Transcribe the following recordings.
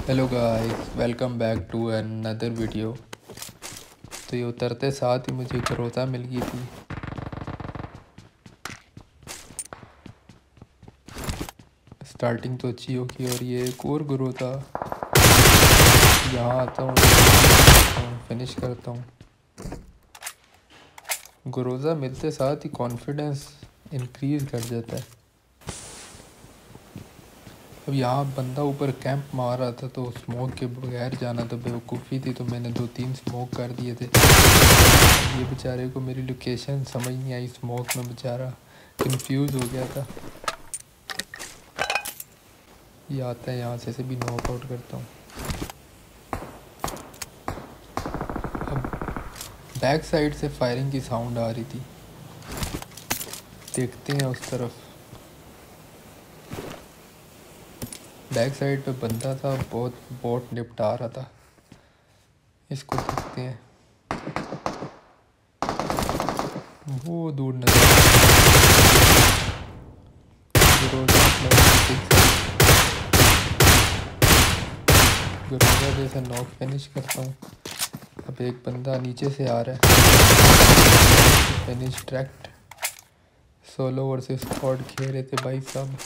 Hello guys, welcome back to another video. तो ये उतरते साथ ही मुझे ग्रोजा मिल गई थी। स्टार्टिंग तो अच्छी होगी और ये एक और ग्रोजा। यहाँ आता हूँ, फिनिश करता हूँ। ग्रोजा मिलते साथ ही कॉन्फिडेंस इंक्रीज़ कर जाता है। अब यहाँ बंदा ऊपर कैंप मार रहा था तो स्मोक के बगैर जाना तो बेवकूफ़ी थी, तो मैंने 2-3 स्मोक कर दिए थे। ये बेचारे को मेरी लोकेशन समझ नहीं आई, स्मोक में बेचारा कंफ्यूज हो गया था। ये आता है, यहाँ से भी नॉक आउट करता हूँ। अब बैक साइड से फायरिंग की साउंड आ रही थी, देखते हैं उस तरफ। बैक साइड पे बंदा था, बहुत बोट निपटा रहा था, इसको देखते हैं। वो दूर नजर ग्रोजा जैसा नॉक फिनिश करता हूँ। अब एक बंदा नीचे से आ रहा है, finish tract. Solo versus squad खेल रहे थे भाई साहब।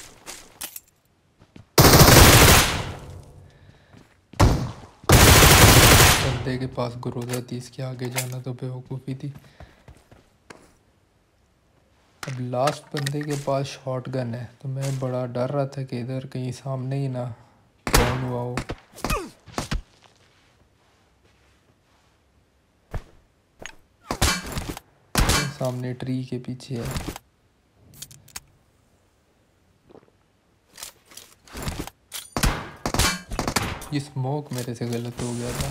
बंदे के पास ग्रोजा थी, इसके आगे जाना तो बेवकूफ़ी थी। अब लास्ट बंदे के पास शॉटगन है, तो मैं बड़ा डर रहा था कि इधर कहीं सामने ही ना कौन हुआ हो। सामने ट्री के पीछे है। ये स्मोक मेरे से गलत हो गया था।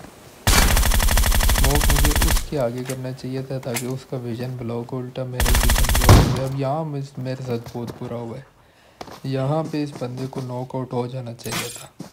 स्मोक मुझे उसके आगे करना चाहिए था ताकि उसका विजन ब्लॉक उल्टा मेरे पीछे। अब यहाँ मेरे साथ बहुत बुरा हुआ है। यहाँ पे इस बंदे को नॉकआउट हो जाना चाहिए था।